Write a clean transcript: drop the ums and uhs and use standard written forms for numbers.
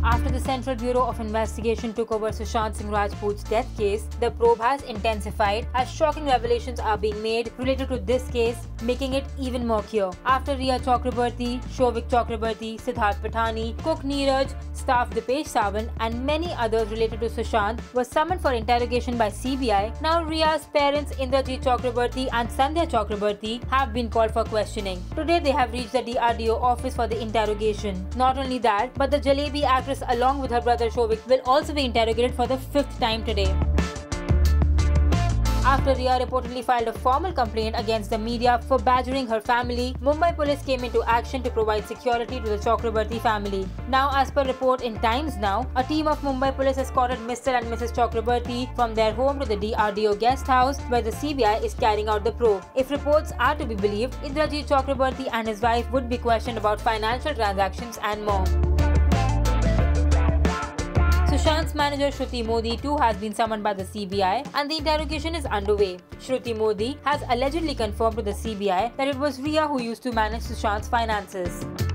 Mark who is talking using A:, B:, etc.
A: After the Central Bureau of Investigation took over Sushant Singh Rajput's death case, the probe has intensified as shocking revelations are being made related to this case, making it even murkier. After Rhea Chakraborty, Shovik Chakraborty, Siddharth Patani, Cook Neeraj, staff Dipesh Sawant and many others related to Sushant were summoned for interrogation by CBI, now Rhea's parents Indrajit Chakraborty and Sandhya Chakraborty have been called for questioning. Today they have reached the DRDO office for the interrogation. Not only that, but the Jalebi actress along with her brother Shovik will also be interrogated for the 5th time today. After Rhea reportedly filed a formal complaint against the media for badgering her family, Mumbai police came into action to provide security to the Chakraborty family. Now, as per report in Times Now, a team of Mumbai police escorted Mr. and Mrs. Chakraborty from their home to the DRDO guest house where the CBI is carrying out the probe. If reports are to be believed, Indrajit Chakraborty and his wife would be questioned about financial transactions and more. Sushant's manager Shruti Modi too has been summoned by the CBI and the interrogation is underway. Shruti Modi has allegedly confirmed to the CBI that it was Rhea who used to manage Sushant's finances.